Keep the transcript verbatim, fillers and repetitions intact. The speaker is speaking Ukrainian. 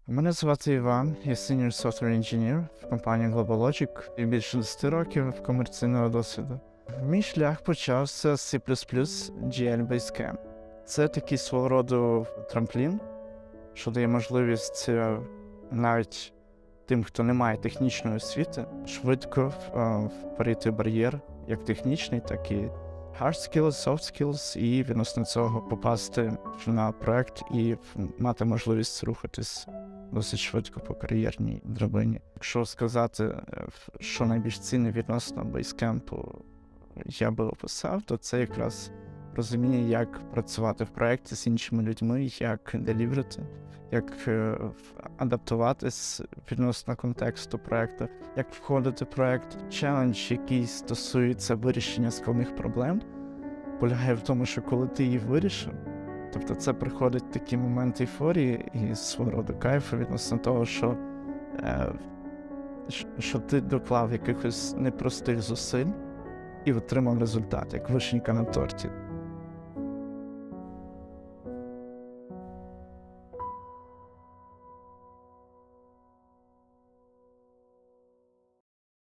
Мене звати Іван, я Senior Software Engineer в компанії GlobalLogic і більше десять років комерційного досвіду. Мій шлях почався з C++, джі ел Basecamp. Це такий свого роду трамплін, що дає можливість навіть тим, хто не має технічної освіти, швидко перейти бар'єр, як технічний, так і hard skills, soft skills, і відносно цього попасти на проект і мати можливість рухатись досить швидко по кар'єрній драбині. Якщо сказати, що найбільш цінне відносно Basecamp я би описав, то це якраз розуміння, як працювати в проєкті з іншими людьми, як деліверити, як адаптуватись відносно контексту проєкту, як входити в проєкт. Челендж, який стосується вирішення складних проблем, полягає в тому, що коли ти її вирішив, тобто це приходить такий момент ейфорії і свого роду кайфу відносно того, що, е, що ти доклав якихось непростих зусиль і отримав результат, як вишенька на торті.